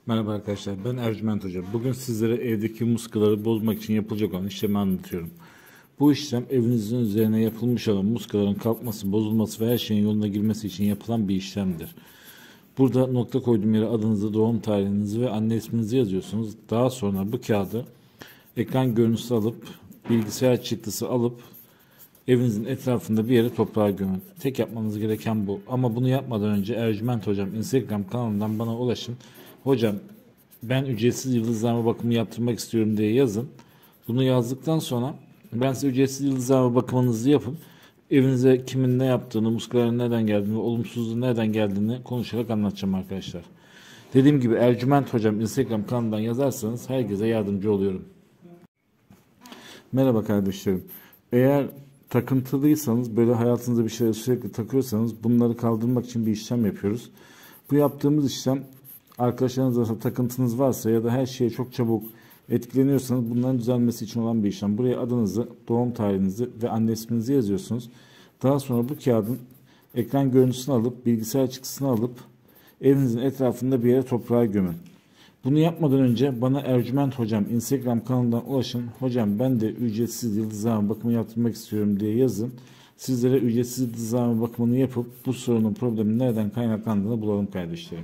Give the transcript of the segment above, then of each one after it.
Merhaba arkadaşlar, ben Ercüment Hoca. Bugün sizlere evdeki muskaları bozmak için yapılacak olan işlemi anlatıyorum. Bu işlem evinizin üzerine yapılmış olan muskaların kalkması, bozulması ve her şeyin yoluna girmesi için yapılan bir işlemdir. Burada nokta koyduğum yere adınızı, doğum tarihinizi ve anne isminizi yazıyorsunuz. Daha sonra bu kağıdı ekran görüntüsü alıp, bilgisayar çıktısı alıp evinizin etrafında bir yere toprağa gömün. Tek yapmanız gereken bu. Ama bunu yapmadan önce Ercüment Hocam Instagram kanalından bana ulaşın. Hocam ben ücretsiz yıldızlama bakımı yaptırmak istiyorum diye yazın. Bunu yazdıktan sonra ben size ücretsiz yıldızlama bakımınızı yapın. Evinize kimin ne yaptığını, muskaların nereden geldiğini, olumsuzluğun nereden geldiğini konuşarak anlatacağım arkadaşlar. Dediğim gibi Ercüment Hocam Instagram kanalından yazarsanız herkese yardımcı oluyorum. Merhaba kardeşlerim. Eğer takıntılıysanız, böyle hayatınızda bir şeyleri sürekli takıyorsanız bunları kaldırmak için bir işlem yapıyoruz. Bu yaptığımız işlem arkadaşlarınızla takıntınız varsa ya da her şeye çok çabuk etkileniyorsanız bunların düzelmesi için olan bir işlem. Buraya adınızı, doğum tarihinizi ve anne isminizi yazıyorsunuz. Daha sonra bu kağıdın ekran görüntüsünü alıp, bilgisayar çıktısını alıp evinizin etrafında bir yere toprağa gömün. Bunu yapmadan önce bana Ercüment Hocam Instagram kanalından ulaşın. Hocam ben de ücretsiz yıldızlama bakımı yaptırmak istiyorum diye yazın. Sizlere ücretsiz yıldızlama bakımını yapıp bu sorunun problemin nereden kaynaklandığını bulalım kardeşlerim.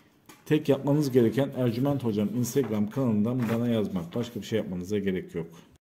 Tek yapmanız gereken Ercüment Hocam Instagram kanalından bana yazmak. Başka bir şey yapmanıza gerek yok.